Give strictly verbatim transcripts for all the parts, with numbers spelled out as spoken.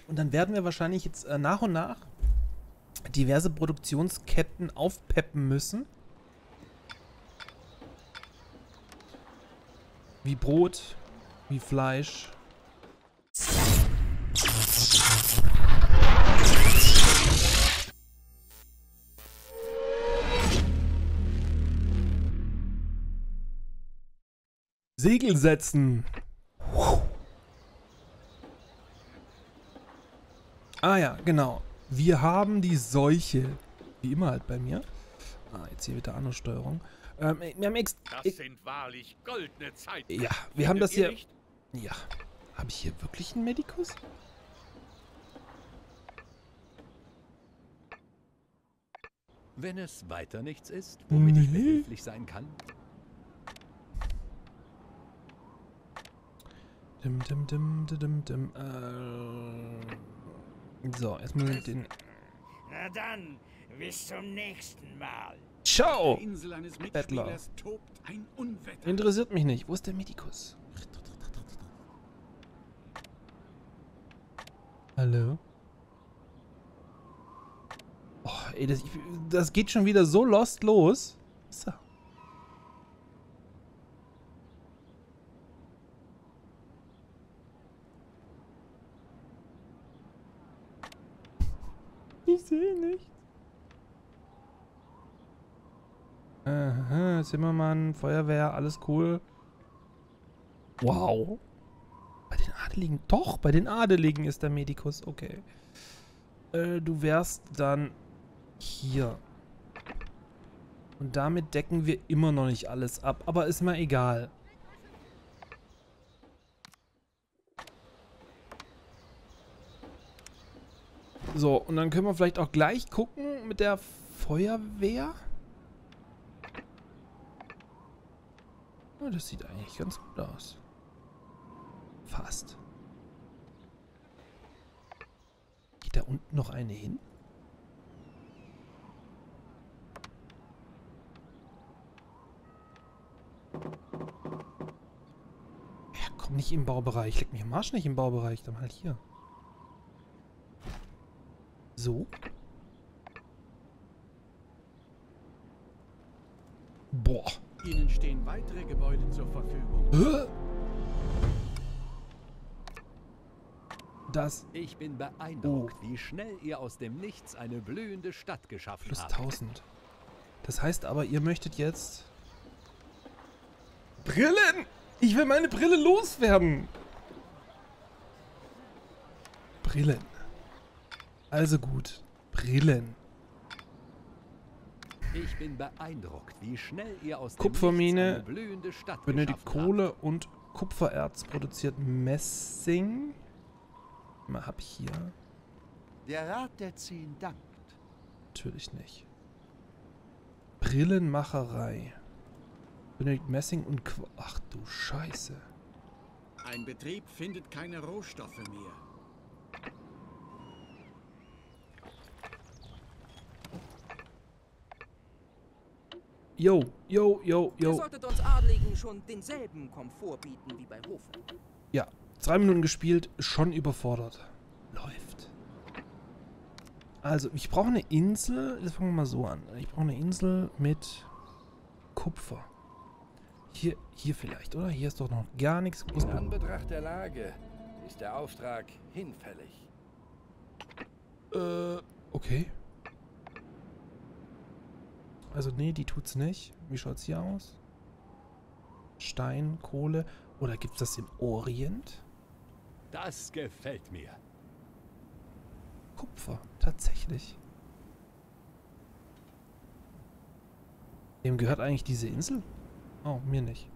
Und dann werden wir wahrscheinlich jetzt äh, nach und nach diverse Produktionsketten aufpeppen müssen. Wie Brot, wie Fleisch. Segel setzen. Ah ja, genau. Wir haben die Seuche. Wie immer halt bei mir. Ah, jetzt hier wieder Anno-Steuerung. Ähm, wir haben ex... Das sind wahrlich goldene Zeiten. Ja, wir haben das hier... Nicht? Ja. Habe ich hier wirklich einen Medikus? Wenn es weiter nichts ist, womit Nee. ich behilflich sein kann. Dim, dim, dim, dim, dim, äh... So, erstmal den... Na dann, bis zum nächsten Mal. Ciao! Der Insel eines Bettler. Mitspielers tobt ein Unwetter. Interessiert mich nicht. Wo ist der Medikus? Hallo? Oh, ey, das, ich, das geht schon wieder so lost los. So. Ich sehe nicht. Aha, Zimmermann, Feuerwehr, alles cool. Wow. Bei den Adeligen, doch, bei den Adeligen ist der Medikus, okay. Äh, du wärst dann hier. Und damit decken wir immer noch nicht alles ab, aber ist mal egal. So, und dann können wir vielleicht auch gleich gucken mit der Feuerwehr. Oh, das sieht eigentlich ganz gut aus. Fast. Geht da unten noch eine hin? Ja, komm nicht im Baubereich. Leck mich am Arsch nicht im Baubereich. Dann halt hier. So. Boah. Ihnen stehen weitere Gebäude zur Verfügung. Hä? Das Ich bin beeindruckt, wie schnell ihr aus dem Nichts eine blühende Stadt geschaffen plus habt. tausend. Das heißt aber, ihr möchtet jetzt... Brillen! Ich will meine Brille loswerden! Brillen. Also gut. Brillen. Ich bin beeindruckt, wie schnell ihr aus dem Kupfermine Nichts eine blühende Stadt benötigt geschaffen Kohle und Kupfererz produziert Messing. Mal hab ich hier. Der Rat der Zehn dankt. Natürlich nicht. Brillenmacherei. Benötigt Messing und Qu Ach du Scheiße. Ein Betrieb findet keine Rohstoffe mehr. Yo, yo, yo, Ihr yo. solltet uns Adligen schon denselben Komfort bieten wie bei Hofe. Ja, zwei Minuten gespielt, schon überfordert. Läuft. Also, ich brauche eine Insel. Das fangen wir mal so an. Ich brauche eine Insel mit Kupfer. Hier, hier vielleicht, oder? Hier ist doch noch gar nichts. In Anbetracht der Lage ist der Auftrag hinfällig. Äh, okay. Also, nee, die tut's nicht. Wie schaut's hier aus? Stein, Kohle. Oder gibt's das im Orient? Das gefällt mir. Kupfer, tatsächlich. Wem gehört eigentlich diese Insel? Oh, mir nicht.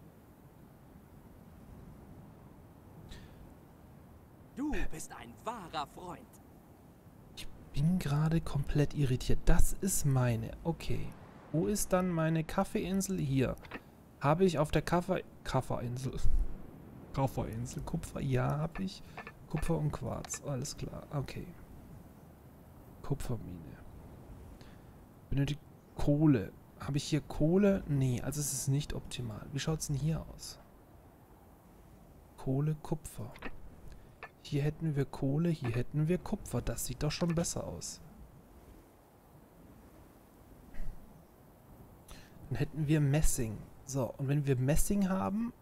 Du bist ein wahrer Freund. Ich bin gerade komplett irritiert. Das ist meine. Okay. Wo ist dann meine Kaffeeinsel? Hier. Habe ich auf der Kaffee... Kafferinsel. Kafferinsel. Kupfer? Ja, habe ich. Kupfer und Quarz. Alles klar. Okay. Kupfermine. Benötigt Kohle. Habe ich hier Kohle? Nee, also es ist nicht optimal. Wie schaut es denn hier aus? Kohle, Kupfer. Hier hätten wir Kohle, hier hätten wir Kupfer. Das sieht doch schon besser aus. Dann hätten wir Messing. So, und wenn wir Messing haben,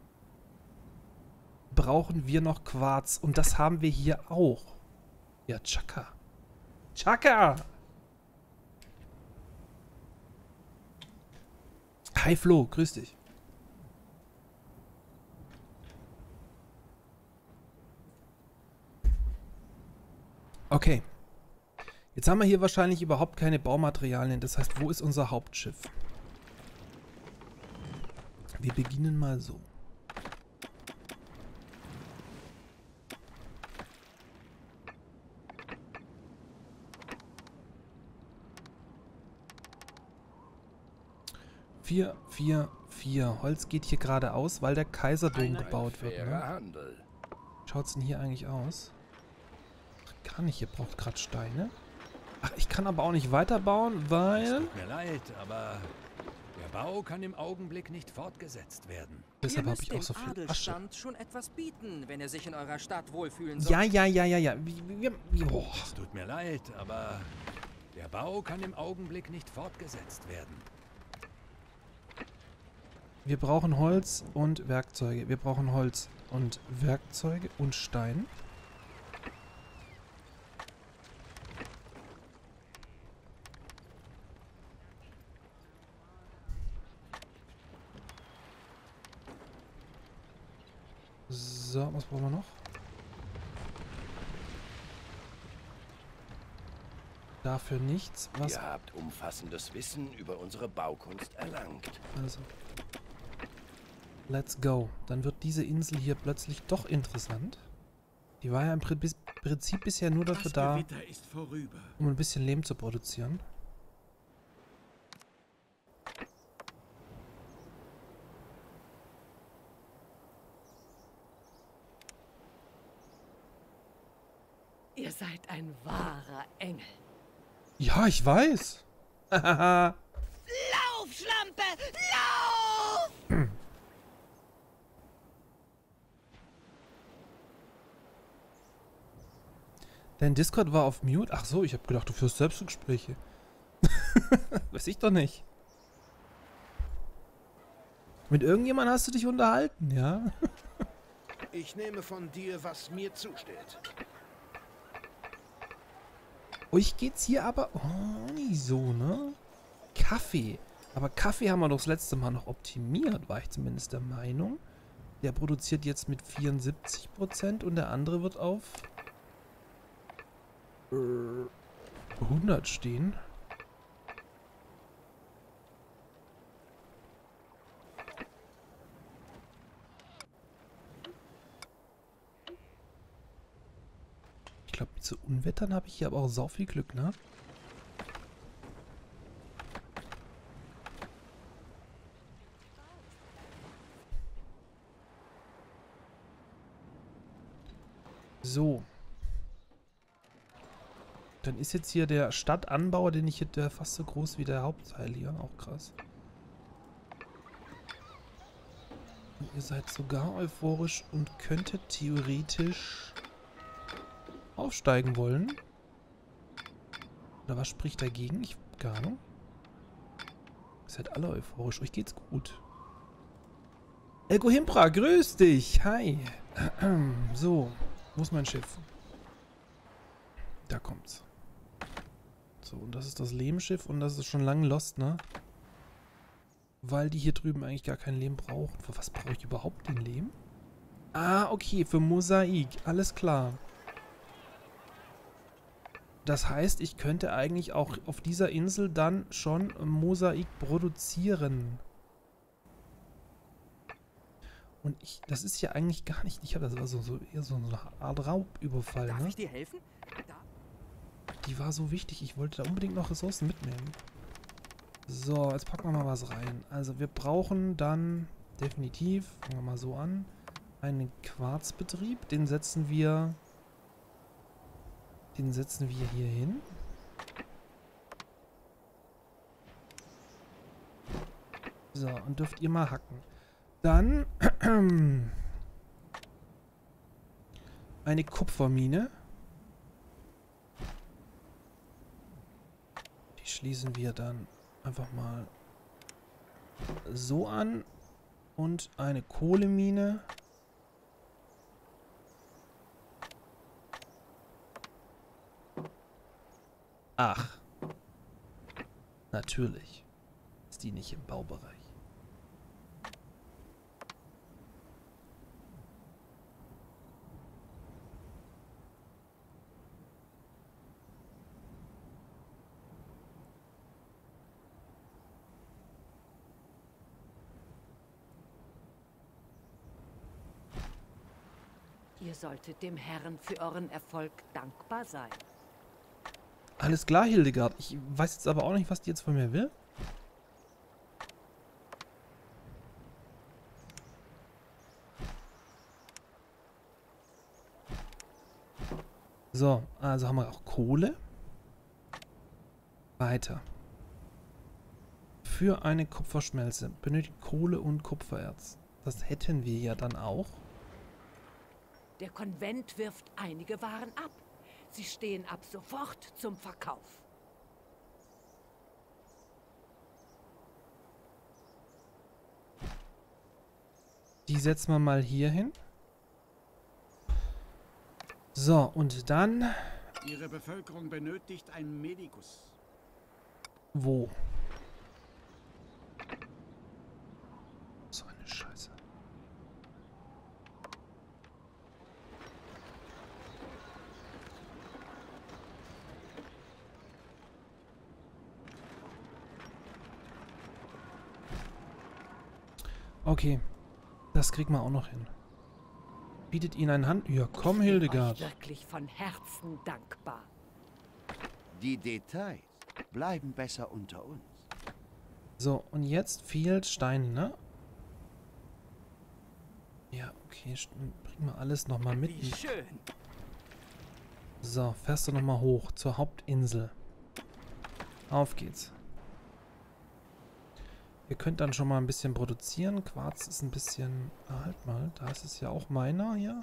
brauchen wir noch Quarz. Und das haben wir hier auch. Ja, Chaka. Chaka! Hi Flo, grüß dich. Okay. Jetzt haben wir hier wahrscheinlich überhaupt keine Baumaterialien. Das heißt, wo ist unser Hauptschiff? Wir beginnen mal so. Vier, vier, vier. Holz geht hier gerade aus, weil der Kaiserdom gebaut wird. Ne? Schaut's denn hier eigentlich aus? Ach, gar nicht, ihr braucht gerade Steine. Ach, ich kann aber auch nicht weiterbauen, weil... Es tut mir leid, aber der Bau kann im Augenblick nicht fortgesetzt werden. Deshalb habe ich auch so viel Asche. Adelstand schon etwas bieten, wenn er sich in eurer Stadt wohlfühlen soll. Ja, ja, ja, ja, ja. Wie, wie, wie, oh. Es tut mir leid, aber der Bau kann im Augenblick nicht fortgesetzt werden. Wir brauchen Holz und Werkzeuge. Wir brauchen Holz und Werkzeuge und Stein. So, was brauchen wir noch? Dafür nichts. Was? Ihr habt umfassendes Wissen über unsere Baukunst erlangt. Also. Let's go. Dann wird diese Insel hier plötzlich doch interessant. Die war ja im Prinzip bisher nur dafür da, um ein bisschen Lehm zu produzieren. Ihr seid ein wahrer Engel. Ja, ich weiß. Lauf, Schlampe! Lauf! Dein Discord war auf Mute? Ach so, ich habe gedacht, du führst Selbstgespräche. Weiß ich doch nicht. Mit irgendjemandem hast du dich unterhalten, ja? Ich nehme von dir, was mir zusteht. Euch geht's hier aber oh, nicht so, ne? Kaffee. Aber Kaffee haben wir doch das letzte Mal noch optimiert, war ich zumindest der Meinung. Der produziert jetzt mit vierundsiebzig Prozent und der andere wird auf äh, hundert stehen. Ich glaube, mit so Unwettern habe ich hier aber auch sau viel Glück, ne? So. Dann ist jetzt hier der Stadtanbauer, den ich hätte, fast so groß wie der Hauptteil hier. Auch krass. Und ihr seid sogar euphorisch und könntet theoretisch aufsteigen wollen. Oder was spricht dagegen? Ich hab keine Ahnung. Ihr seid alle euphorisch. Euch geht's gut. Elko Himpra, grüß dich. Hi. So, wo ist mein Schiff? Da kommt's. So, und das ist das Lehmschiff und das ist schon lange lost, ne? Weil die hier drüben eigentlich gar kein Lehm brauchen. Für was brauche ich überhaupt den Lehm? Ah, okay, für Mosaik. Alles klar. Das heißt, ich könnte eigentlich auch auf dieser Insel dann schon Mosaik produzieren. Und ich, das ist ja eigentlich gar nicht, ich habe das war so, so eher so eine Art Raubüberfall, Darf ne? ich dir helfen? Da. Die war so wichtig, ich wollte da unbedingt noch Ressourcen mitnehmen. So, jetzt packen wir mal was rein. Also wir brauchen dann definitiv, fangen wir mal so an, einen Quarzbetrieb. Den setzen wir, den setzen wir hier hin. So, und dürft ihr mal hacken. Dann eine Kupfermine. Die schließen wir dann einfach mal so an. Und eine Kohlemine. Ach. Natürlich ist die nicht im Baubereich. Ihr solltet dem Herrn für euren Erfolg dankbar sein. Alles klar, Hildegard. Ich weiß jetzt aber auch nicht, was die jetzt von mir will. So, also haben wir auch Kohle. Weiter. Für eine Kupferschmelze benötigt Kohle und Kupfererz. Das hätten wir ja dann auch. Der Konvent wirft einige Waren ab. Sie stehen ab sofort zum Verkauf. Die setzen wir mal hier hin. So, und dann... Ihre Bevölkerung benötigt einen Medikus. Wo? So eine Scheiße. Okay, das kriegen wir auch noch hin. Bietet Ihnen ein Hand... Ja, komm, Hildegard. Ich bin euch wirklich von Herzen dankbar. Die Details bleiben besser unter uns. So, und jetzt fehlt Stein, ne? Ja, okay, bringen wir alles nochmal mit. Wie schön. So, fährst du nochmal hoch zur Hauptinsel. Auf geht's. Ihr könnt dann schon mal ein bisschen produzieren. Quarz ist ein bisschen... Ah, halt mal, da ist es ja auch meiner hier.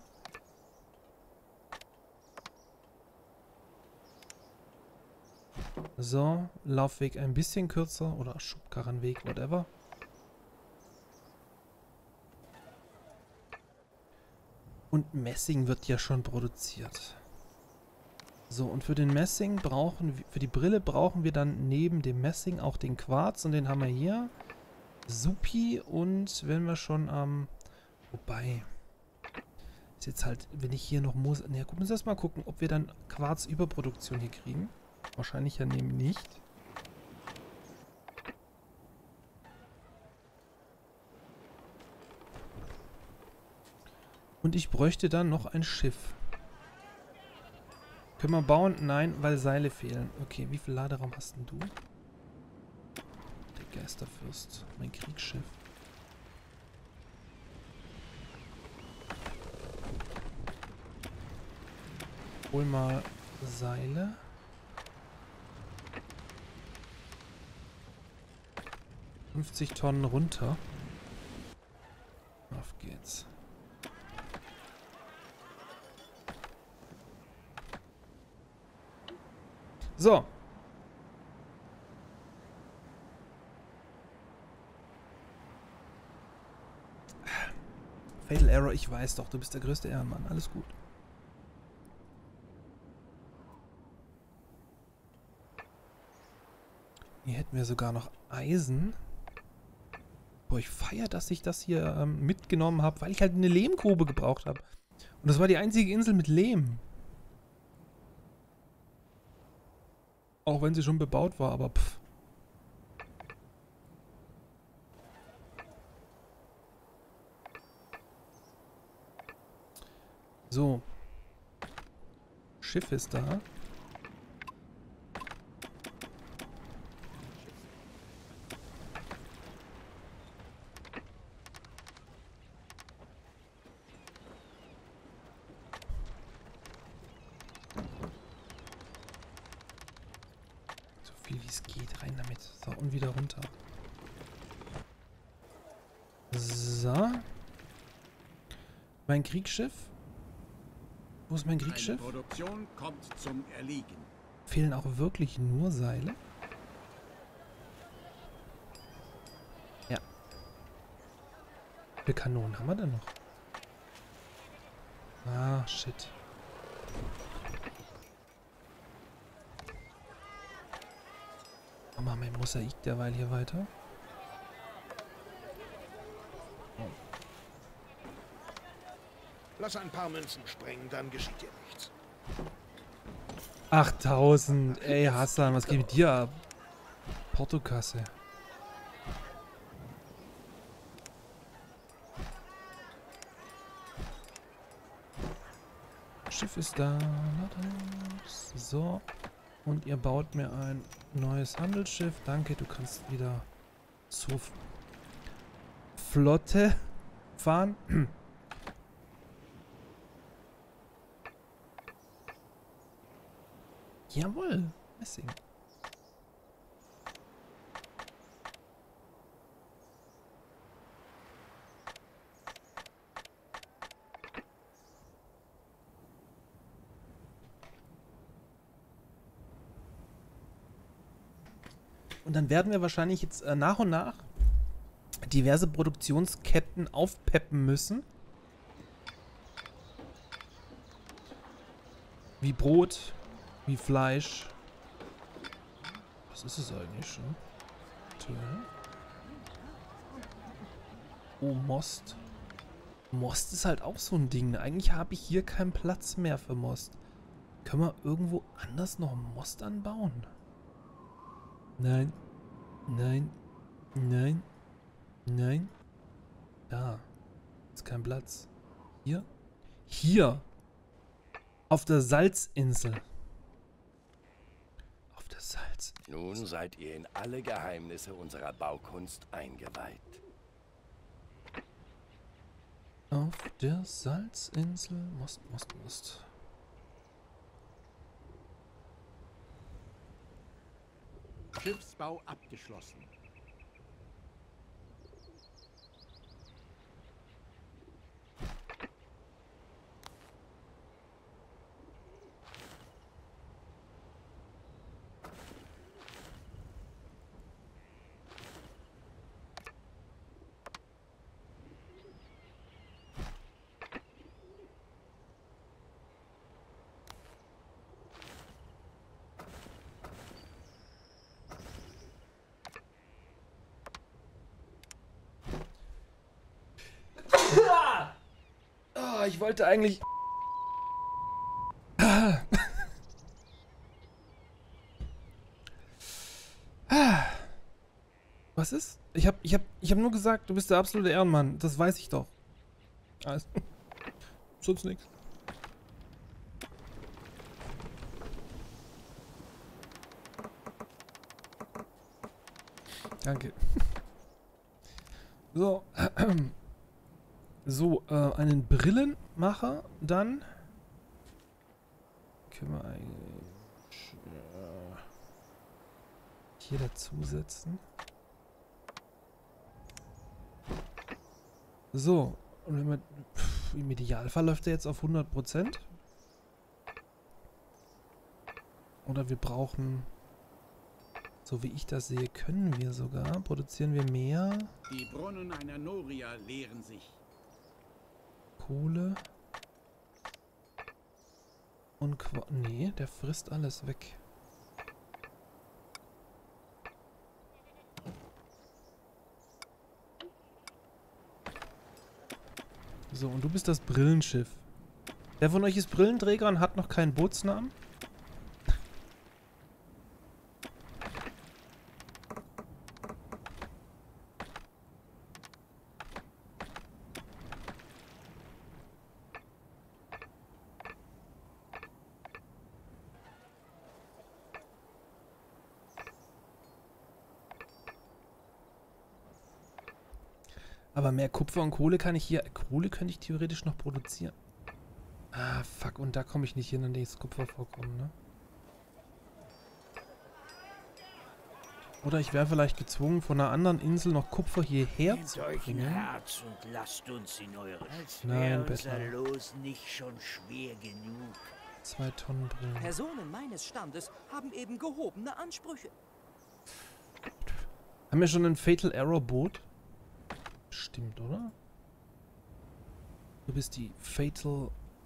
So, Laufweg ein bisschen kürzer oder Schubkarrenweg, whatever. Und Messing wird ja schon produziert. So, und für den Messing brauchen wir, für die Brille brauchen wir dann neben dem Messing auch den Quarz und den haben wir hier. Supi, und wenn wir schon am... Ähm, wobei... Ist jetzt halt, wenn ich hier noch muss... Ne, gucken wir uns erst mal gucken, ob wir dann Quarzüberproduktion hier kriegen. Wahrscheinlich ja neben nicht. Und ich bräuchte dann noch ein Schiff. Können wir bauen? Nein, weil Seile fehlen. Okay, wie viel Laderaum hast denn du? Der Geisterfürst. Mein Kriegsschiff. Hol mal Seile. fünfzig Tonnen runter. Auf geht's. So. Fatal Error, ich weiß doch, du bist der größte Ehrenmann. Alles gut. Hier hätten wir sogar noch Eisen. Boah, ich feiere, dass ich das hier ähm, mitgenommen habe, weil ich halt eine Lehmgrube gebraucht habe. Und das war die einzige Insel mit Lehm. Auch wenn sie schon bebaut war, aber pff. So. Schiff ist da. Wie es geht, rein damit. So, und wieder runter. So. Mein Kriegsschiff. Wo ist mein Eine Kriegsschiff? Produktion kommt zum Erliegen. Fehlen auch wirklich nur Seile? Ja. Wie viele Kanonen haben wir denn noch? Ah, shit. Machen wir mein Mosaik derweil hier weiter. Lass ein paar Münzen springen, dann geschieht dir nichts. achttausend. Ey, Hassan, was geht mit dir ab? Portokasse. Schiff ist da. So. Und ihr baut mir ein neues Handelsschiff. Danke, du kannst wieder zur F- Flotte fahren. Jawohl, Messing. Und dann werden wir wahrscheinlich jetzt äh, nach und nach diverse Produktionsketten aufpeppen müssen. Wie Brot, wie Fleisch. Was ist es eigentlich schon? Tja. Oh, Most. Most ist halt auch so ein Ding. Eigentlich habe ich hier keinen Platz mehr für Most. Können wir irgendwo anders noch Most anbauen? Nein. Nein. Nein. Nein. Da. Ist kein Platz. Hier. Hier. Auf der Salzinsel. Auf der Salzinsel. Nun seid ihr in alle Geheimnisse unserer Baukunst eingeweiht. Auf der Salzinsel. Most, Most, Most. Schiffsbau abgeschlossen. Oh, ich wollte eigentlich... Was ist? Ich hab, ich hab, ich hab nur gesagt, du bist der absolute Ehrenmann. Das weiß ich doch. Alles. Sonst nichts. Danke. So. So, äh, einen Brillenmacher dann. Können wir eigentlich äh, hier dazusetzen. So, und wenn wir, pff, im Idealfall läuft er jetzt auf hundert Prozent. Oder wir brauchen, so wie ich das sehe, können wir sogar, produzieren wir mehr Die Brunnen einer Noria leeren sich. Kohle und Qua... Nee, der frisst alles weg. So, und du bist das Brillenschiff. Wer von euch ist Brillenträger und hat noch keinen Bootsnamen? Aber mehr Kupfer und Kohle kann ich hier... Kohle könnte ich theoretisch noch produzieren. Ah, fuck. Und da komme ich nicht hin, an das Kupfer vorkommen, ne? Oder ich wäre vielleicht gezwungen, von einer anderen Insel noch Kupfer hierher Nehmt zu euch ein bringen. Herz und lasst uns in eure... Als Nein, wäre unser Bettler. Los nicht schon schwer genug. Zwei Tonnen Brillen. Personen meines Standes haben eben gehobene Ansprüche. Haben wir schon ein Fatal Error Boot? Stimmt, oder? Du bist die Fatal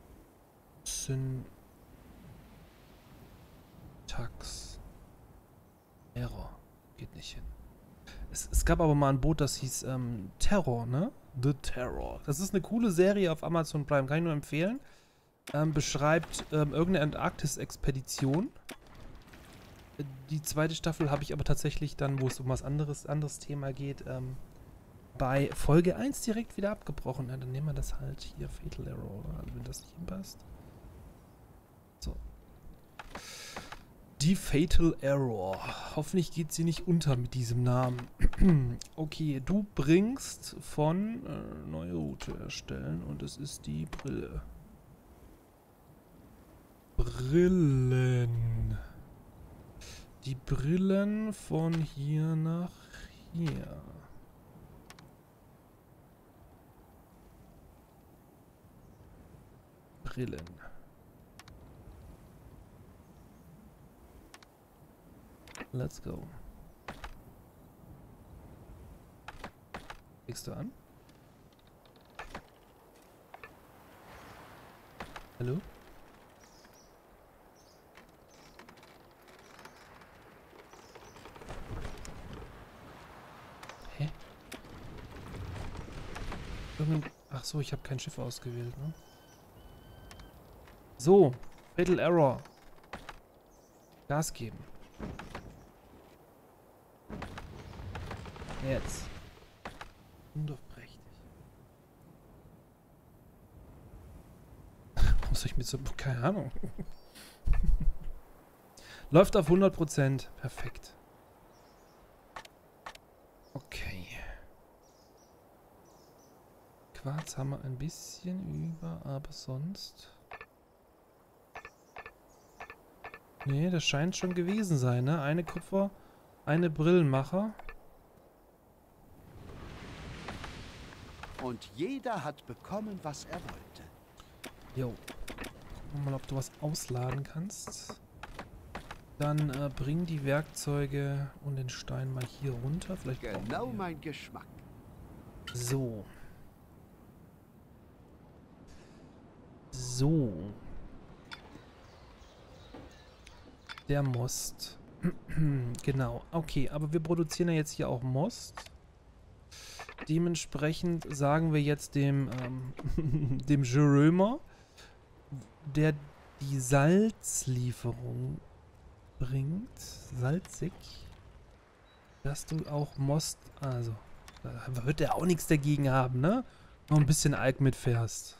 Syntax Error. Geht nicht hin. Es, es gab aber mal ein Boot, das hieß ähm, Terror, ne? The Terror. Das ist eine coole Serie auf Amazon Prime. Kann ich nur empfehlen. Ähm, beschreibt ähm, irgendeine Antarktis-Expedition. Die zweite Staffel habe ich aber tatsächlich dann, wo es um was anderes, anderes Thema geht, ähm, bei Folge eins direkt wieder abgebrochen. Ja, dann nehmen wir das halt hier, Fatal Error, oder? Also wenn das nicht hinpasst. So. Die Fatal Error. Hoffentlich geht sie nicht unter mit diesem Namen. Okay, du bringst von äh, neue Route erstellen und es ist die Brille. Brillen. Die Brillen von hier nach hier. Brillen. Let's go. Legst du an? Hallo? Hä? Irgendein... Ach so, ich habe kein Schiff ausgewählt, ne? So, Fatal Error. Gas geben. Jetzt. Undurchprächtig. Warum soll ich mit so... Keine Ahnung. Läuft auf hundert Prozent. Perfekt. Okay. Quarz haben wir ein bisschen über, aber sonst... Nee, das scheint schon gewesen sein, ne? Eine Kupfer, eine Brillenmacher. Und jeder hat bekommen, was er wollte. Jo. Gucken wir mal, ob du was ausladen kannst. Dann äh, bring die Werkzeuge und den Stein mal hier runter. Vielleicht Genau mein Geschmack. So. So. Der Most. Genau. Okay, aber wir produzieren ja jetzt hier auch Most. Dementsprechend sagen wir jetzt dem, ähm, dem Jerömer, der die Salzlieferung bringt, salzig, dass du auch Most, also, da wird er auch nichts dagegen haben, ne? Noch ein bisschen Alk mitfährst.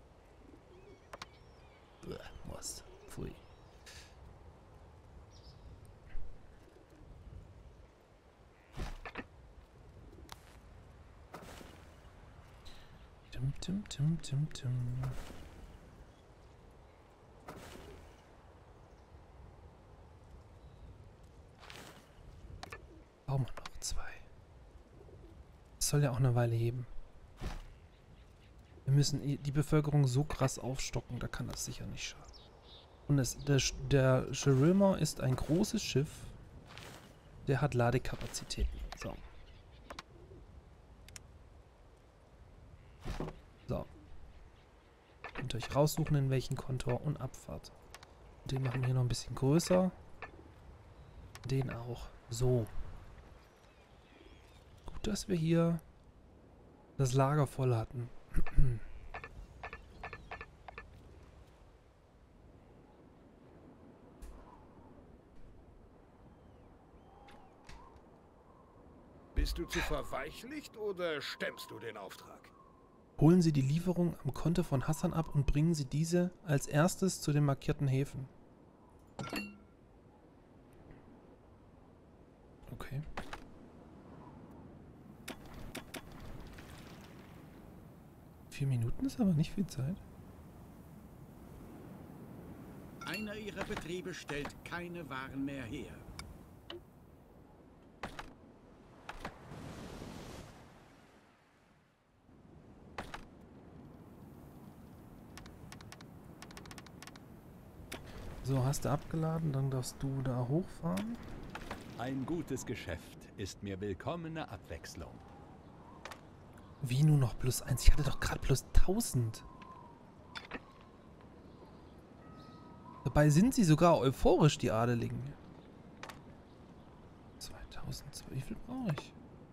Uah, Most, pfui. Tim, tim, tim, tim, tim. Bauen wir noch zwei. Das soll ja auch eine Weile heben. Wir müssen die Bevölkerung so krass aufstocken, da kann das sicher nicht schaden. Und es, der, der Jerömer ist ein großes Schiff. Der hat Ladekapazitäten. So. So. Könnt ihr euch raussuchen, in welchen Kontor und Abfahrt. Den machen wir hier noch ein bisschen größer. Den auch. So. Gut, dass wir hier das Lager voll hatten. Bist du zu verweichlicht oder stemmst du den Auftrag? Holen Sie die Lieferung am Konto von Hassan ab und bringen Sie diese als erstes zu den markierten Häfen. Okay. Vier Minuten ist aber nicht viel Zeit. Einer ihrer Betriebe stellt keine Waren mehr her. So, hast du abgeladen, dann darfst du da hochfahren. Ein gutes Geschäft ist mir willkommene Abwechslung. Wie nur noch plus eins? Ich hatte doch gerade plus tausend. Dabei sind sie sogar euphorisch, die Adeligen. zweitausend, wie viel brauche ich?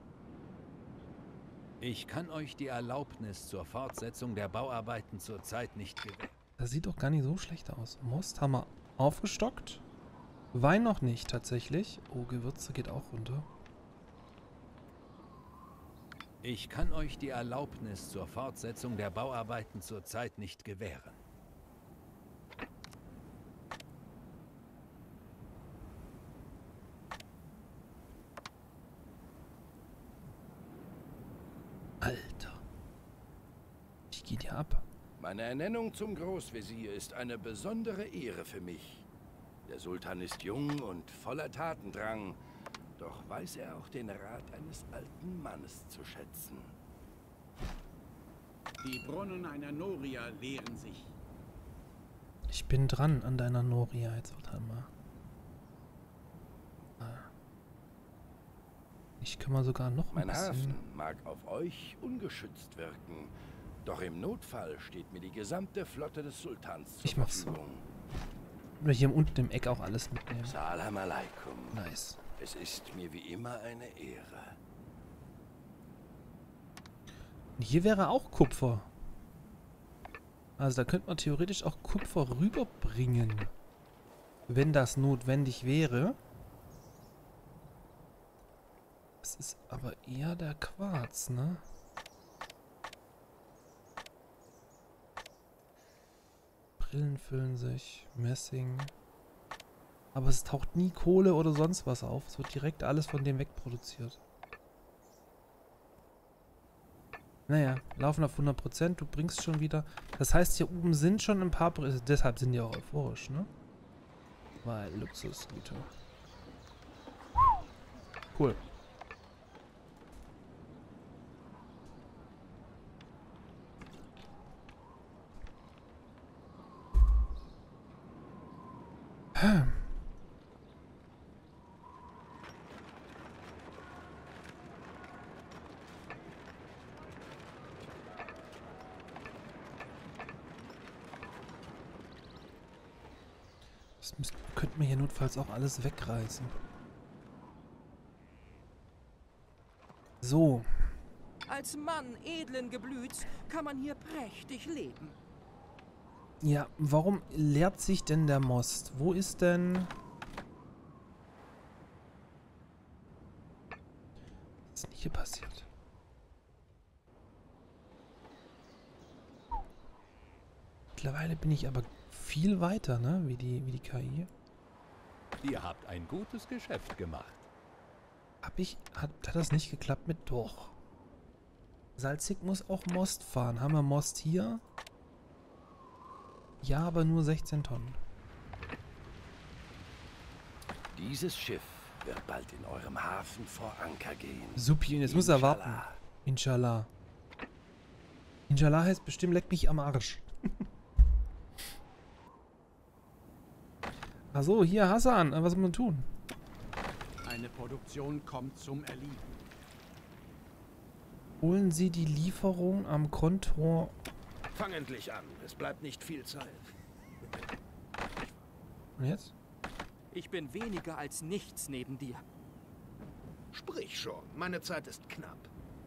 Ich kann euch die Erlaubnis zur Fortsetzung der Bauarbeiten zurzeit nicht gewähren. Das sieht doch gar nicht so schlecht aus. Most haben wir aufgestockt. Wein noch nicht, tatsächlich. Oh, Gewürze geht auch runter. Ich kann euch die Erlaubnis zur Fortsetzung der Bauarbeiten zurzeit nicht gewähren. Alter. Ich gehe dir ab. Meine Ernennung zum Großvezier ist eine besondere Ehre für mich. Der Sultan ist jung und voller Tatendrang, doch weiß er auch den Rat eines alten Mannes zu schätzen. Die Brunnen einer Noria leeren sich. Ich bin dran an deiner Noria, jetzt warte mal. Ah. Ich kümmere sogar noch ein Mein bisschen. Hafen mag auf euch ungeschützt wirken, doch im Notfall steht mir die gesamte Flotte des Sultans zur Ich mach's. Verfügung. Oder hier unten im Eck auch alles mitnehmen. Salam alaikum. Nice. Es ist mir wie immer eine Ehre. Und hier wäre auch Kupfer. Also da könnte man theoretisch auch Kupfer rüberbringen. Wenn das notwendig wäre. Das ist aber eher der Quarz, ne? Brillen füllen sich, Messing. Aber es taucht nie Kohle oder sonst was auf. Es wird direkt alles von dem wegproduziert. Naja, laufen auf hundert Prozent, du bringst schon wieder. Das heißt, hier oben sind schon ein paar Brillen. Deshalb sind die auch euphorisch, ne? Weil Luxusgüter. Cool. Das müsst, könnten wir hier notfalls auch alles wegreißen. So. Als Mann edlen Geblüts kann man hier prächtig leben. Ja, warum leert sich denn der Most? Wo ist denn... Was ist denn hier passiert? Mittlerweile bin ich aber viel weiter, ne? Wie die, wie die K I. Ihr habt ein gutes Geschäft gemacht. Hab ich... Hat, hat das nicht geklappt mit... Doch. Salzig muss auch Most fahren. Haben wir Most hier? Ja, aber nur sechzehn Tonnen. Dieses Schiff wird bald in eurem Hafen vor Anker gehen. Supi, und jetzt muss er warten. Inshallah. Inshallah heißt bestimmt, leck mich am Arsch. Achso, hier Hassan, was muss man tun? Eine Produktion kommt zum Erliegen. Holen Sie die Lieferung am Kontor. Fang endlich an. Es bleibt nicht viel Zeit. Und jetzt? Ich bin weniger als nichts neben dir. Sprich schon. Meine Zeit ist knapp.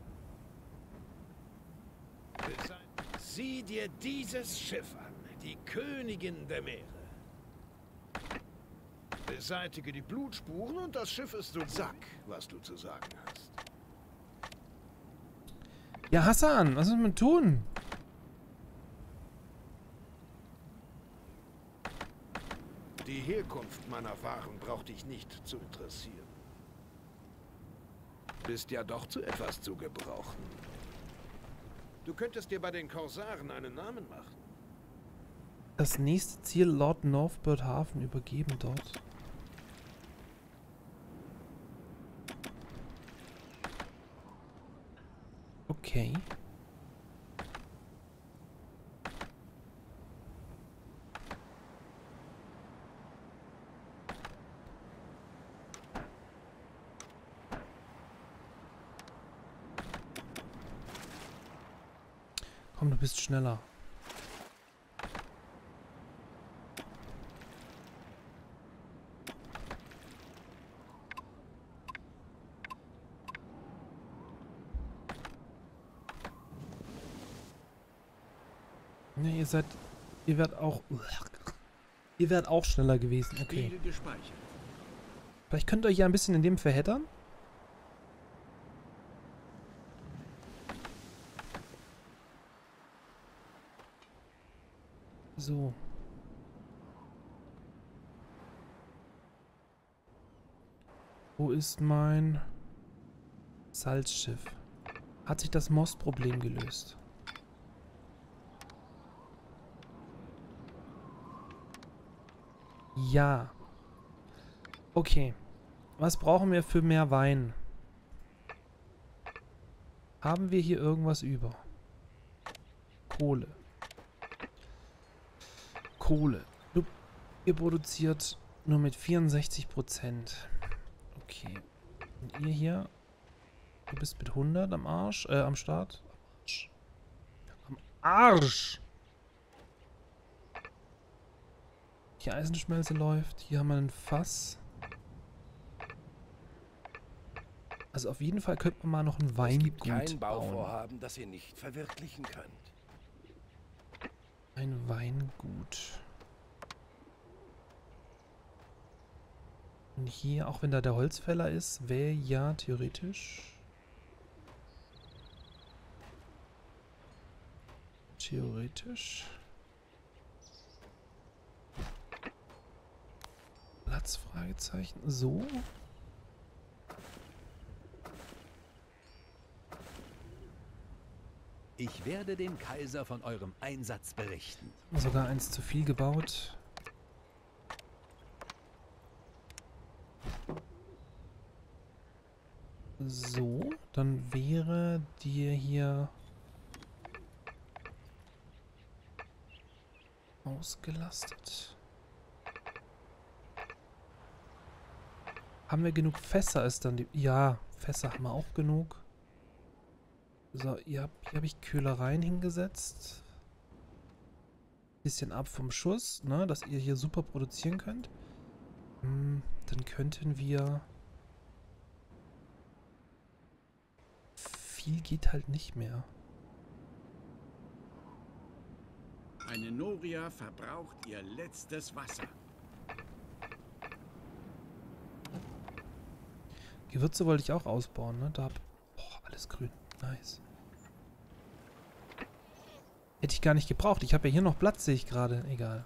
Sieh dir dieses Schiff an. Die Königin der Meere. Beseitige die Blutspuren und das Schiff ist so... Sag, was du zu sagen hast. Ja, Hassan, was muss man tun? Die Herkunft meiner Waren braucht dich nicht zu interessieren. Bist ja doch zu etwas zu gebrauchen. Du könntest dir bei den Korsaren einen Namen machen. Das nächste Ziel Lord Northbird Hafen übergeben dort. Okay. Komm, du bist schneller. Ne, ihr seid... Ihr werdet auch... Ihr werdet auch schneller gewesen. Okay. Spiel gespeichert. Vielleicht könnt ihr euch ja ein bisschen in dem verheddern. So. Wo ist mein Salzschiff? Hat sich das Mostproblem gelöst? Ja. Okay. Was brauchen wir für mehr Wein? Haben wir hier irgendwas über? Kohle. Kohle. Ihr produziert nur mit vierundsechzig Prozent. Okay. Und ihr hier? Du bist mit hundert am Arsch, äh, am Start. Am Arsch! Die Eisenschmelze läuft. Hier haben wir ein Fass. Also auf jeden Fall könnte man mal noch ein Weingut Es gibt kein bauen. Bauvorhaben, das ihr nicht verwirklichen könnt. Ein Weingut. Und hier, auch wenn da der Holzfäller ist, wäre ja theoretisch... Theoretisch... Platz, Fragezeichen. So. Ich werde dem Kaiser von eurem Einsatz berichten. Sogar eins zu viel gebaut. So, dann wäre dir hier ausgelastet. Haben wir genug Fässer? Ist dann die... Ja, Fässer haben wir auch genug. So, ihr habt, hier habe ich Köhlereien hingesetzt. Bisschen ab vom Schuss, ne, dass ihr hier super produzieren könnt. Hm, dann könnten wir... Viel geht halt nicht mehr. Eine Noria verbraucht ihr letztes Wasser. Gewürze wollte ich auch ausbauen, ne? Da hab... Boah, alles grün. Nice. Hätte ich gar nicht gebraucht. Ich habe ja hier noch Platz, sehe ich gerade. Egal.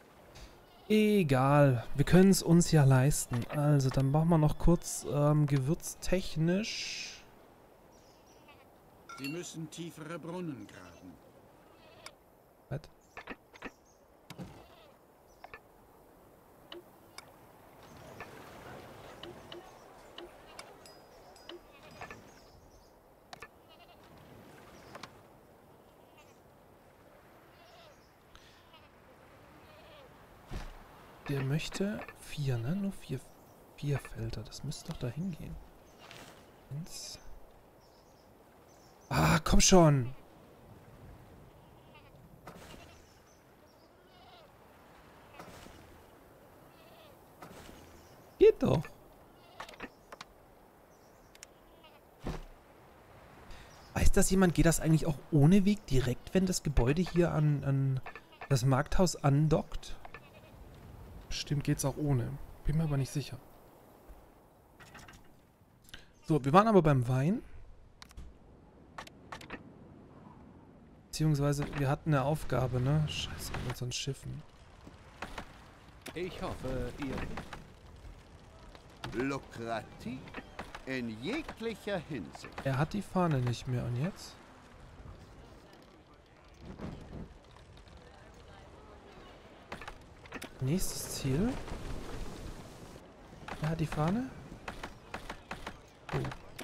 Egal. Wir können es uns ja leisten. Also, dann machen wir noch kurz ähm, gewürztechnisch. Sie müssen tiefere Brunnen graben. Was? Der möchte vier, ne? Nur vier, vier Felder. Das müsste doch da hingehen. Eins. Ah, komm schon! Geht doch! Weiß das jemand? Geht das eigentlich auch ohne Weg direkt, wenn das Gebäude hier an, an das Markthaus andockt? Bestimmt geht's auch ohne. Bin mir aber nicht sicher. So, wir waren aber beim Wein. Beziehungsweise, wir hatten eine Aufgabe, ne? Scheiße, mit unseren Schiffen. Ich hoffe, ihr... Lukrativ in jeglicher Hinsicht. Er hat die Fahne nicht mehr. Und jetzt? Nächstes Ziel. Er hat die Fahne. Oh.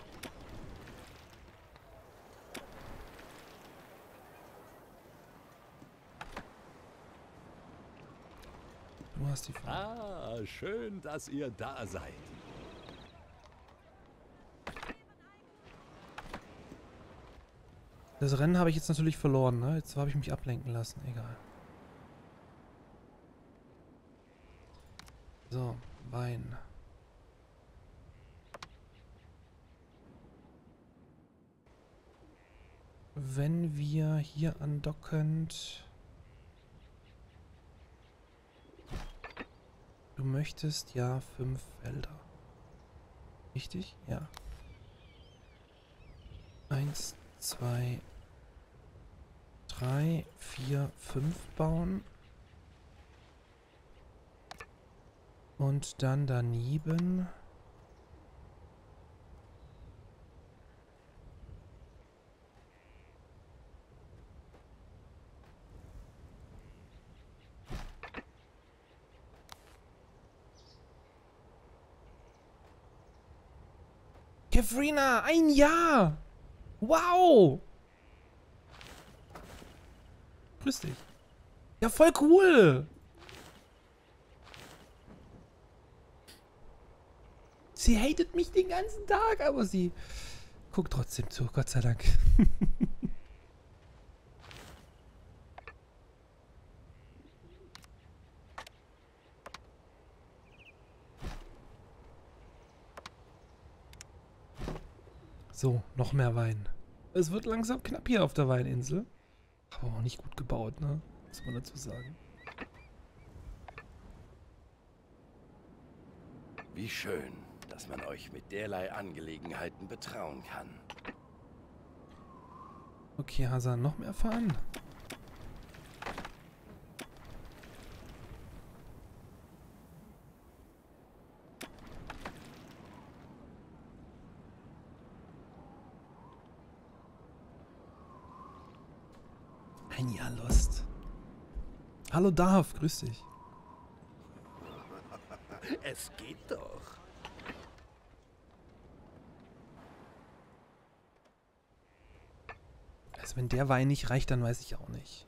Du hast die Fahne. Ah, schön, dass ihr da seid. Das Rennen habe ich jetzt natürlich verloren, ne? Jetzt habe ich mich ablenken lassen. Egal. So, Wein. Wenn wir hier andockend... Du möchtest ja fünf Felder. Richtig? Ja. Eins, zwei, drei, vier, fünf bauen. Und dann daneben... Kefrina, ein Jahr! Wow! Grüß dich. Ja, voll cool! Sie hatet mich den ganzen Tag, aber sie guckt trotzdem zu, Gott sei Dank. So, noch mehr Wein. Es wird langsam knapp hier auf der Weininsel. Aber auch nicht gut gebaut, ne? Muss man dazu sagen. Wie schön, dass man euch mit derlei Angelegenheiten betrauen kann. Okay, Hasan, noch mehr fahren? Ein Jahr Lust. Hallo Darf, grüß dich. Es geht doch. Also wenn der Wein nicht reicht, dann weiß ich auch nicht.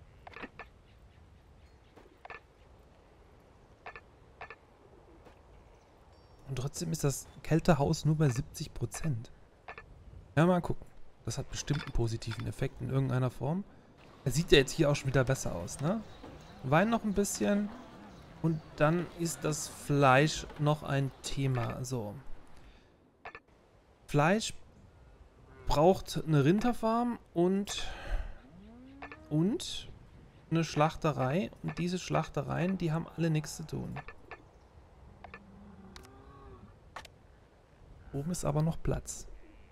Und trotzdem ist das Kältehaus nur bei siebzig Prozent. Ja, mal gucken. Das hat bestimmt einen positiven Effekt in irgendeiner Form. Er sieht ja jetzt hier auch schon wieder besser aus, ne? Wein noch ein bisschen. Und dann ist das Fleisch noch ein Thema. So. Fleisch braucht eine Rinderfarm und und eine Schlachterei. Und diese Schlachtereien, die haben alle nichts zu tun. Oben ist aber noch Platz.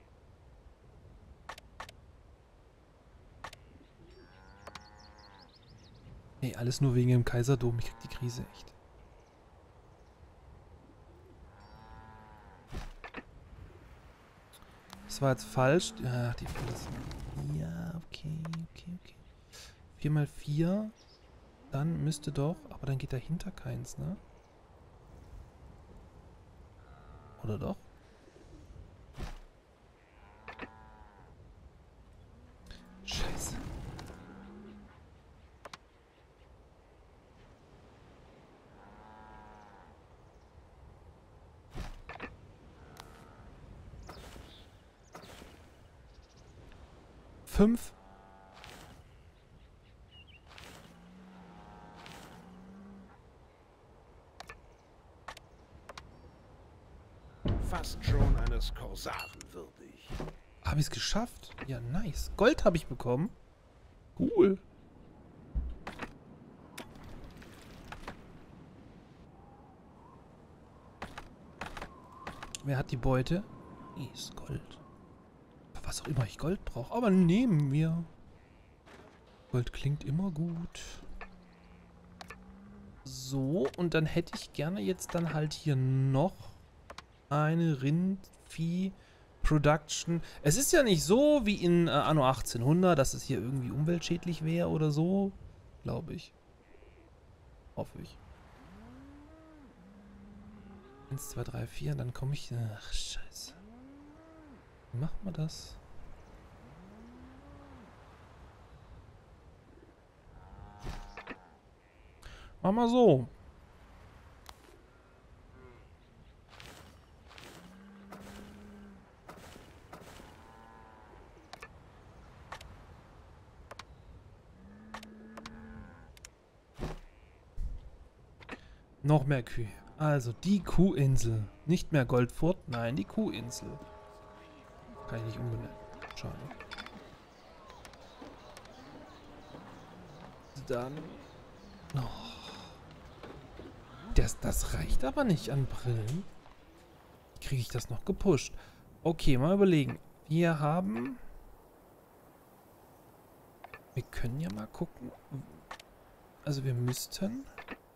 Nee, alles nur wegen dem Kaiserdom. Ich krieg die Krise echt. Das war jetzt falsch. Ja, die vier. Ja, okay, okay, okay. vier mal vier. Dann müsste doch... Aber dann geht dahinter keins, ne? Oder doch? Scheiße. Fünf. Fast schon eines Korsaren würdig. Habe ich es geschafft? Ja, nice. Gold habe ich bekommen. Cool. Wer hat die Beute? Ist Gold. Was auch immer ich Gold brauche. Aber nehmen wir. Gold klingt immer gut. So, und dann hätte ich gerne jetzt dann halt hier noch eine Rindvieh Production. Es ist ja nicht so wie in äh, Anno achtzehnhundert, dass es hier irgendwie umweltschädlich wäre oder so. Glaube ich. Hoffe ich. eins, zwei, drei, vier, dann komme ich... Ach, scheiße. Wie machen wir das? Machen wir so. Noch mehr Kühe. Also die Kuhinsel. Nicht mehr Goldfurt, nein, die Kuhinsel. Kann ich nicht umbenennen. Schade. Dann... Oh. Das, das reicht aber nicht an Brillen. Kriege ich das noch gepusht? Okay, mal überlegen. Wir haben... Wir können ja mal gucken. Also wir müssten...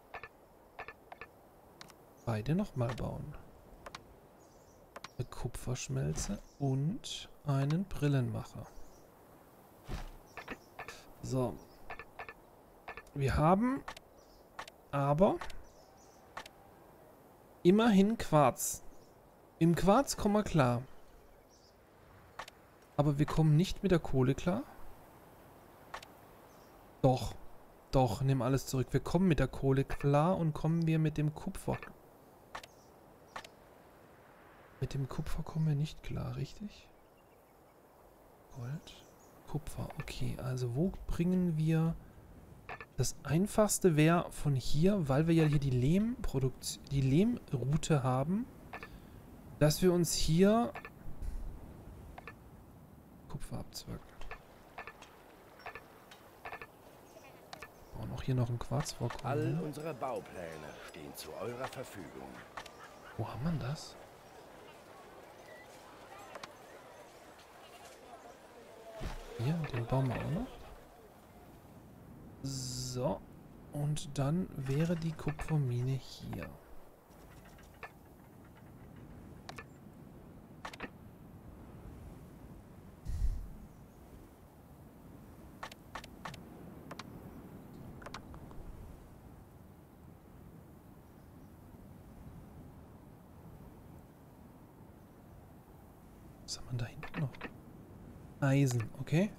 beide nochmal bauen. Eine Kupferschmelze und einen Brillenmacher. So. Wir haben aber immerhin Quarz. Im Quarz kommen wir klar. Aber wir kommen nicht mit der Kohle klar. Doch. Doch, nimm alles zurück. Wir kommen mit der Kohle klar und kommen wir mit dem Kupfer. Mit dem Kupfer kommen wir nicht klar, richtig? Gold. Kupfer. Okay, also wo bringen wir... Das einfachste wäre von hier, weil wir ja hier die Lehmproduktion, die Lehmroute haben, dass wir uns hier Kupfer abzwacken. Bauen auch hier noch ein Quarzvorkommen. All unsere Baupläne stehen zu eurer Verfügung. Wo haben wir das? Hier, den bauen wir auch noch. So, und dann wäre die Kupfermine hier. Was haben wir da hinten noch? Eisen, okay.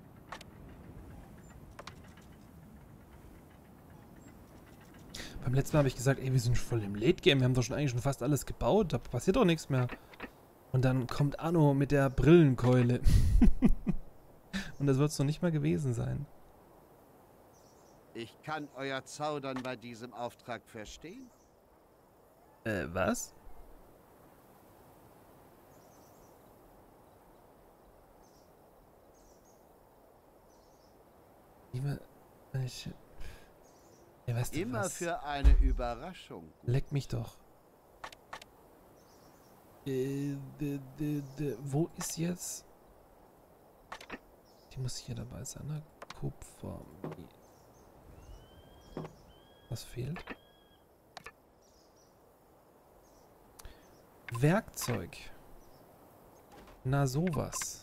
Beim letzten Mal habe ich gesagt, ey, wir sind voll im Late Game, wir haben doch schon eigentlich schon fast alles gebaut, da passiert doch nichts mehr. Und dann kommt Anno mit der Brillenkeule. Und das wird es noch nicht mal gewesen sein. Ich kann euer Zaudern bei diesem Auftrag verstehen. Äh, was? Lieber, ich... Ja, weißt du Immer was? für eine Überraschung. Leck mich doch. Äh, de, de, de, wo ist jetzt? Die muss hier dabei sein, ne? Kupfer. Was fehlt? Werkzeug. Na sowas.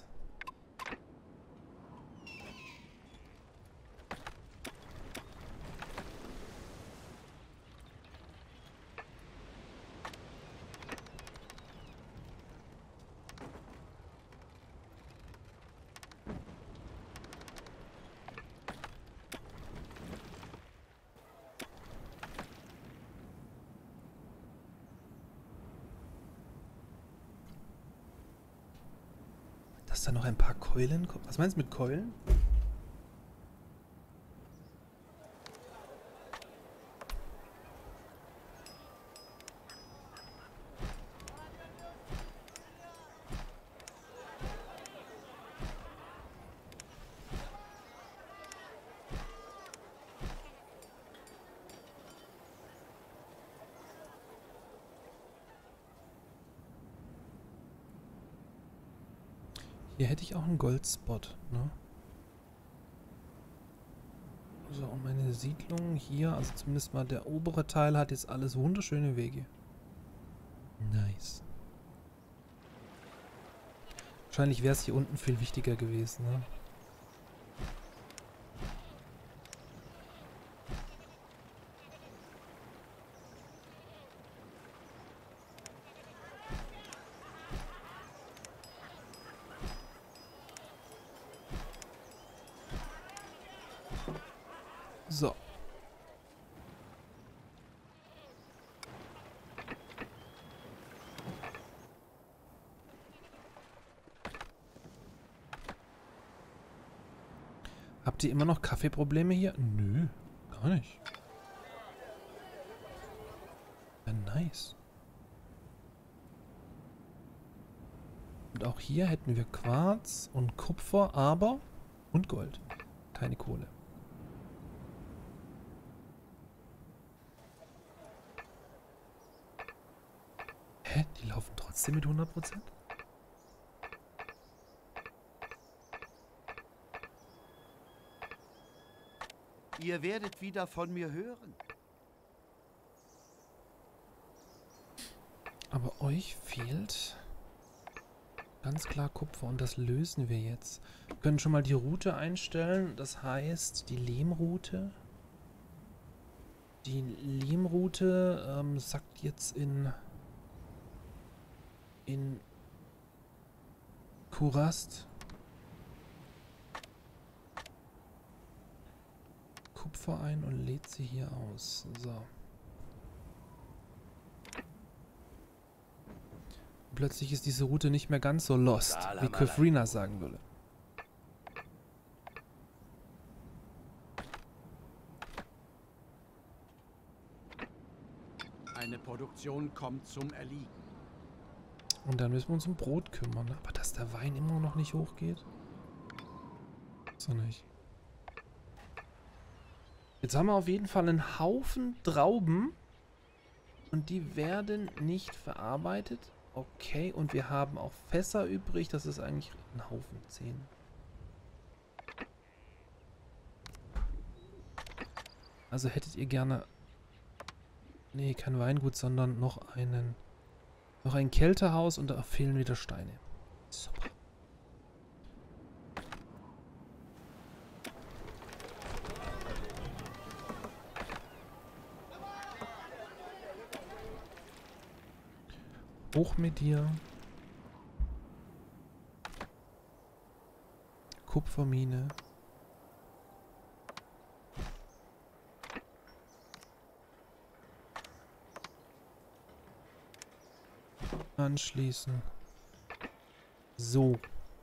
Dass da noch ein paar Keulen kommen. Was meinst du mit Keulen? Hier hätte ich auch einen Goldspot, ne? So, und meine Siedlung hier, also zumindest mal der obere Teil, hat jetzt alles wunderschöne Wege. Nice. Wahrscheinlich wäre es hier unten viel wichtiger gewesen, ne? So. Habt ihr immer noch Kaffeeprobleme hier? Nö, gar nicht. Nice. Und auch hier hätten wir Quarz und Kupfer, aber... Und Gold. Keine Kohle. Hä? Die laufen trotzdem mit hundert Prozent? Ihr werdet wieder von mir hören. Aber euch fehlt ganz klar Kupfer und das lösen wir jetzt. Wir können schon mal die Route einstellen. Das heißt, die Lehmroute. Die Lehmroute ähm, sagt jetzt in in Kurast Kupfer ein und lädt sie hier aus. So. Plötzlich ist diese Route nicht mehr ganz so lost, wie Kufrina sagen würde. Eine Produktion kommt zum Erliegen. Und dann müssen wir uns um Brot kümmern. Aber dass der Wein immer noch nicht hochgeht? So nicht. Jetzt haben wir auf jeden Fall einen Haufen Trauben. Und die werden nicht verarbeitet. Okay, und wir haben auch Fässer übrig. Das ist eigentlich ein Haufen. zehn. Also hättet ihr gerne... Nee, kein Weingut, sondern noch einen... Noch ein Kältehaus und da fehlen wieder Steine. Super. Hoch mit dir. Kupfermine. Anschließen. So.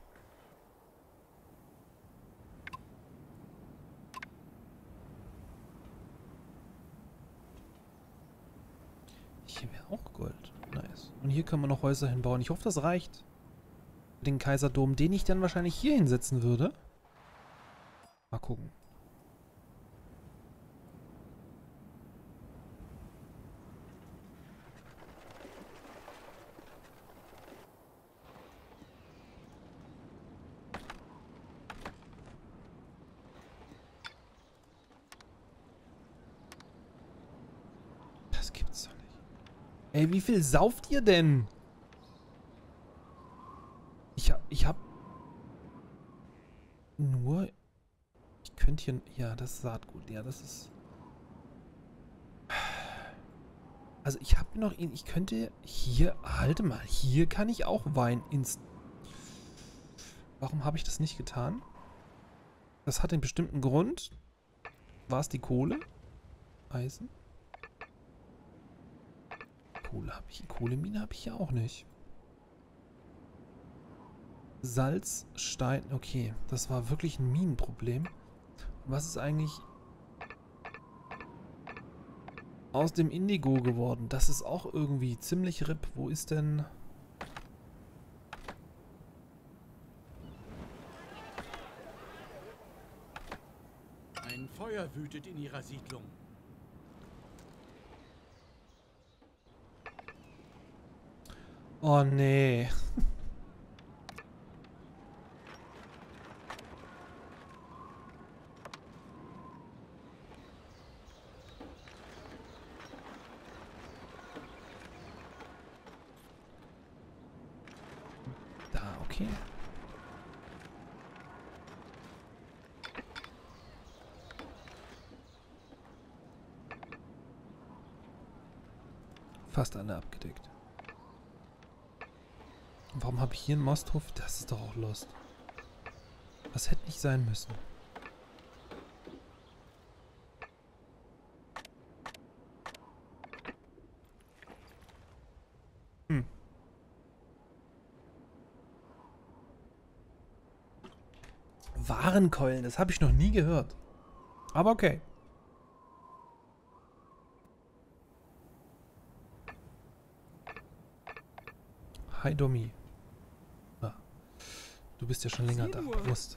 Hier wäre auch Gold. Nice. Und hier können wir noch Häuser hinbauen. Ich hoffe, das reicht. Den Kaiserdom, den ich dann wahrscheinlich hier hinsetzen würde. Mal gucken. Das gibt's doch nicht. Ey, wie viel sauft ihr denn? Ich hab, ich hab nur, ich könnte hier, ja, das ist Saatgut, ja, das ist, also ich habe noch, ich könnte hier, halte mal, hier kann ich auch Wein ins, warum habe ich das nicht getan? Das hat einen bestimmten Grund. War es die Kohle? Eisen? Kohle habe ich, Kohlemine habe ich ja auch nicht. Salz, Stein, okay, das war wirklich ein Minenproblem. Was ist eigentlich aus dem Indigo geworden? Das ist auch irgendwie ziemlich ripp. Wo ist denn... Ein Feuer wütet in ihrer Siedlung. Oh nee. Da, okay. Fast alle abgedeckt. Warum habe ich hier einen Mosthof? Das ist doch auch Lost. Das hätte nicht sein müssen. Hm. Warenkeulen, das habe ich noch nie gehört. Aber okay. Hi Domi. Ah, du bist ja schon länger da. Prost.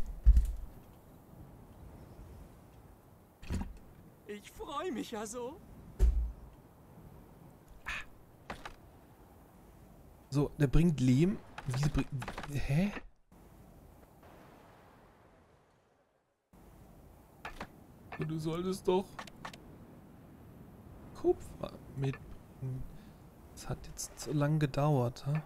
Ich freue mich ja so. So, der bringt Lehm. Wieso bringt... Hä? Du solltest doch Kupfer mitbringen. Das hat jetzt so lange gedauert, ha?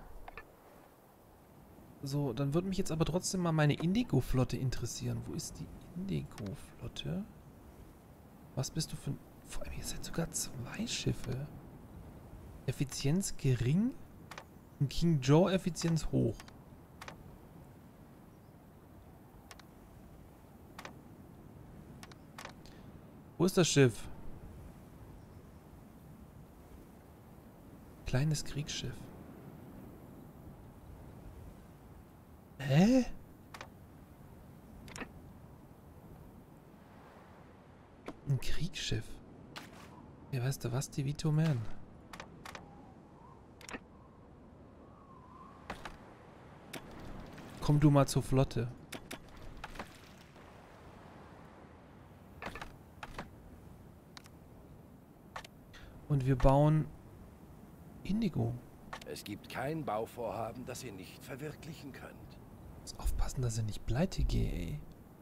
So, dann würde mich jetzt aber trotzdem mal meine Indigo-Flotte interessieren. Wo ist die Indigo-Flotte? Was bist du für ein... Vor allem, ihr seid sogar zwei Schiffe. Effizienz gering und King Joe Effizienz hoch. Wo ist das Schiff? Kleines Kriegsschiff. Hä? Ein Kriegsschiff. Ja, weißt du was, die Vito Man? Komm du mal zur Flotte. Und wir bauen Indigo. Es gibt kein Bauvorhaben, das ihr nicht verwirklichen könnt. Muss aufpassen, dass ich nicht pleite gehe, ey.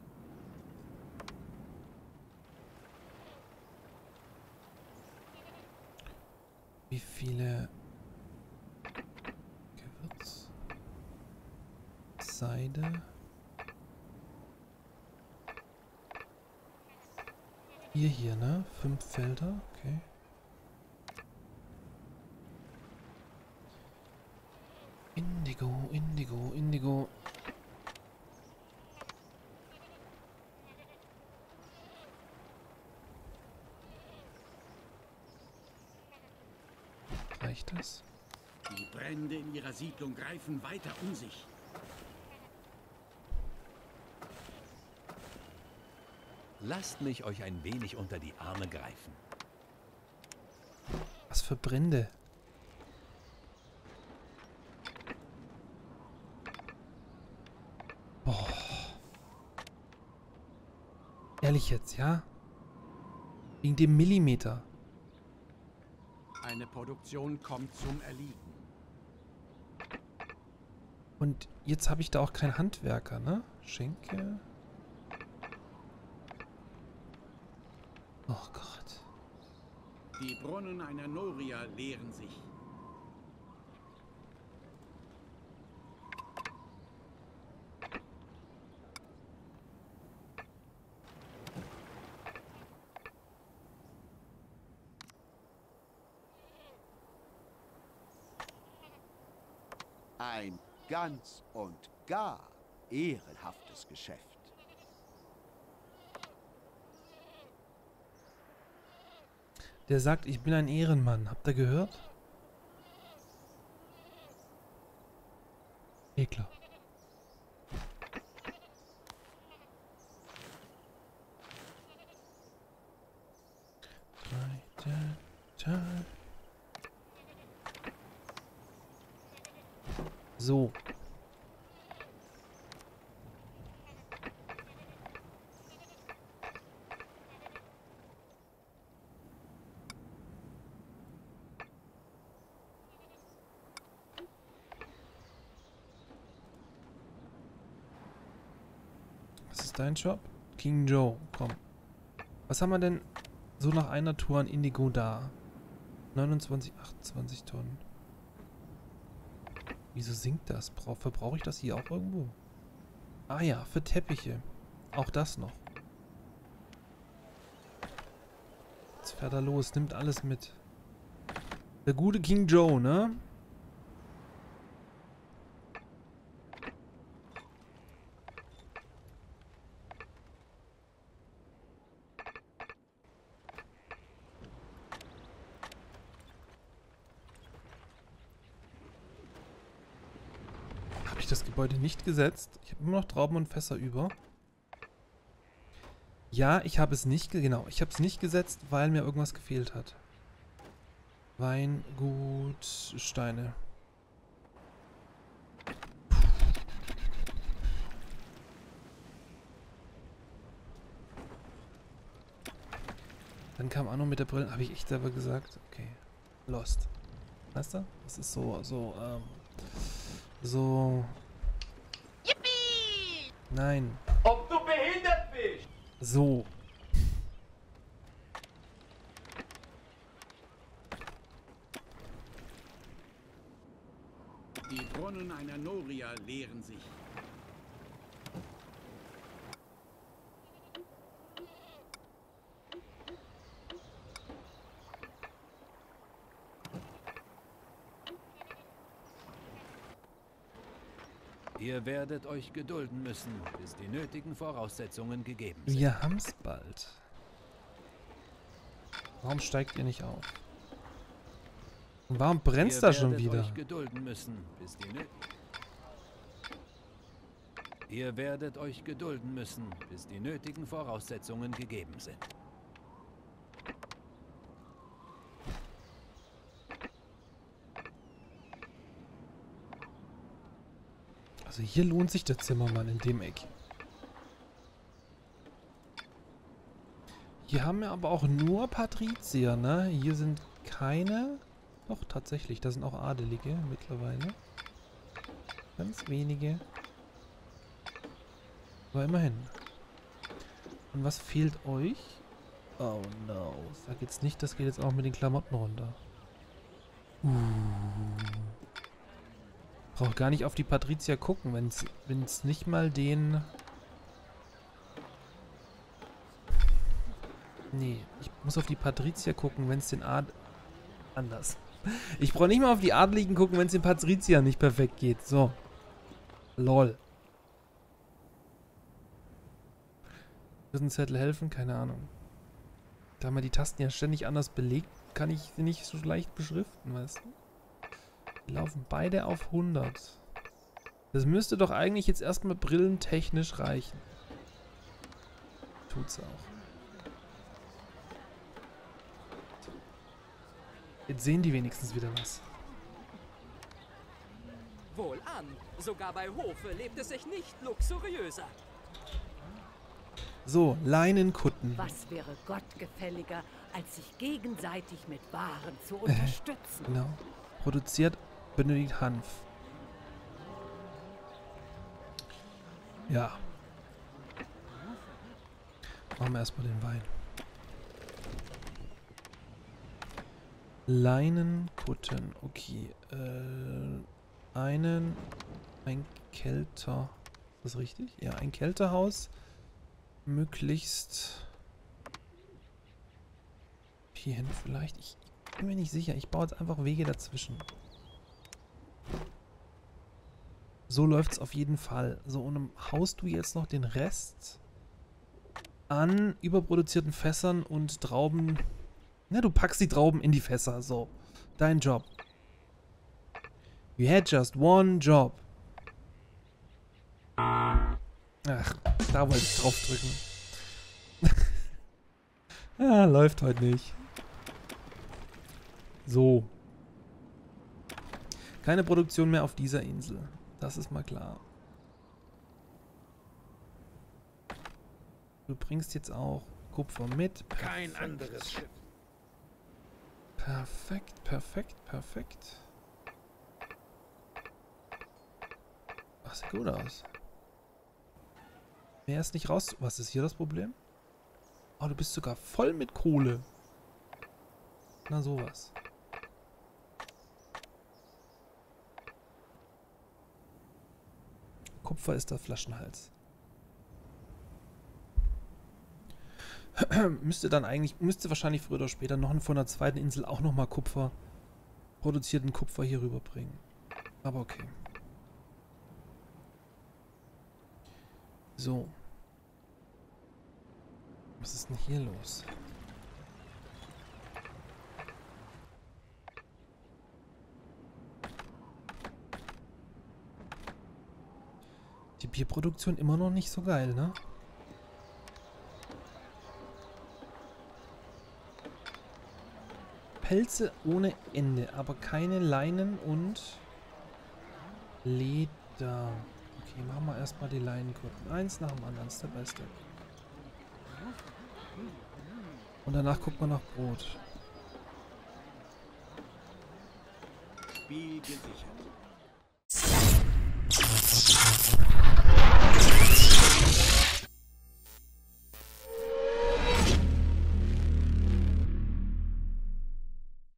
Wie viele Gewürz? Seide. Hier, hier, ne? Fünf Felder, okay. Indigo, Indigo, Indigo. Reicht das? Die Brände in ihrer Siedlung greifen weiter um sich. Lasst mich euch ein wenig unter die Arme greifen. Was für Brände? Boah. Ehrlich jetzt, ja? Wegen dem Millimeter. Eine Produktion kommt zum Erliegen. Und jetzt habe ich da auch keinen Handwerker, ne? Schenke. Oh Gott. Die Brunnen einer Noria leeren sich. Ein ganz und gar ehrenhaftes Geschäft. Der sagt, ich bin ein Ehrenmann. Habt ihr gehört? Eh klar. So. Was ist dein Job? King Joe, komm. Was haben wir denn so nach einer Tour an Indigo da? neunundzwanzig, achtundzwanzig Tonnen. Wieso sinkt das? Bra- Verbrauche ich das hier auch irgendwo? Ah ja, für Teppiche. Auch das noch. Jetzt fährt er los, nimmt alles mit. Der gute King Joe, ne? Das Gebäude nicht gesetzt. Ich habe immer noch Trauben und Fässer über. Ja, ich habe es nicht, genau, ich habe es nicht gesetzt, weil mir irgendwas gefehlt hat. Weingut, Steine. kam auch noch mit der Brille. Habe ich echt selber gesagt? Okay. Lost. Weißt du? Das ist so, so, ähm, so... Yippie! Nein. Ob du behindert bist! So. Die Brunnen einer Noria leeren sich. Ihr werdet euch gedulden müssen, bis die nötigen Voraussetzungen gegeben sind. Wir haben's bald. Warum steigt ihr nicht auf? Und warum brennt's da schon wieder? Ihr werdet euch gedulden müssen, bis die nö Ihr werdet euch gedulden müssen, bis die nötigen Voraussetzungen gegeben sind. Also hier lohnt sich der Zimmermann in dem Eck. Hier haben wir aber auch nur Patrizier, ne? Hier sind keine... Doch, tatsächlich, da sind auch Adelige mittlerweile. Ganz wenige. Aber immerhin. Und was fehlt euch? Oh no. Sag jetzt nicht, das geht jetzt auch mit den Klamotten runter. Uh. Brauch gar nicht auf die Patrizier gucken, wenn es nicht mal den... Nee, ich muss auf die Patrizier gucken, wenn es den Ad... Anders. Ich brauche nicht mal auf die Adligen gucken, wenn es den Patrizier nicht perfekt geht. So. Lol. Wird ein Zettel helfen? Keine Ahnung. Da man die Tasten ja ständig anders belegt, kann ich sie nicht so leicht beschriften, weißt du? Die laufen beide auf hundert. Das müsste doch eigentlich jetzt erstmal brillentechnisch reichen. Tut's auch. Jetzt sehen die wenigstens wieder was. Wohlan, sogar bei Hofe lebt es sich nicht luxuriöser. So, Leinenkutten. Was wäre gottgefälliger, als sich gegenseitig mit Waren zu unterstützen? Genau. Produziert, benötigt Hanf. Ja. Machen wir erstmal den Wein. Leinenkutten. Okay. Äh, einen. Ein Kälter. Ist das richtig? Ja, ein Kälterhaus. Möglichst. Hierhin vielleicht. Ich bin mir nicht sicher. Ich baue jetzt einfach Wege dazwischen. So läuft es auf jeden Fall. So, und dann haust du jetzt noch den Rest an überproduzierten Fässern und Trauben. Na, du packst die Trauben in die Fässer. So. Dein Job. You had just one job. Ach, da wollte ich drauf drücken. Ja, läuft heute nicht. So. Keine Produktion mehr auf dieser Insel. Das ist mal klar. Du bringst jetzt auch Kupfer mit. Perfekt. Kein anderes Schiff. Perfekt, perfekt, perfekt. Ach, sieht gut aus. Mehr ist nicht raus. Was ist hier das Problem? Oh, du bist sogar voll mit Kohle. Na, sowas. Kupfer ist der Flaschenhals. Müsste dann eigentlich, müsste wahrscheinlich früher oder später noch von der zweiten Insel auch nochmal Kupfer, produzierten Kupfer hier rüberbringen. Aber okay. So. Was ist denn hier los? Die Bierproduktion immer noch nicht so geil, ne? Pelze ohne Ende, aber keine Leinen und Leder. Okay, machen wir erstmal die Leinenkutten. Eins nach dem anderen, Step by Step. Und danach guckt man nach Brot. Spiel gesichert.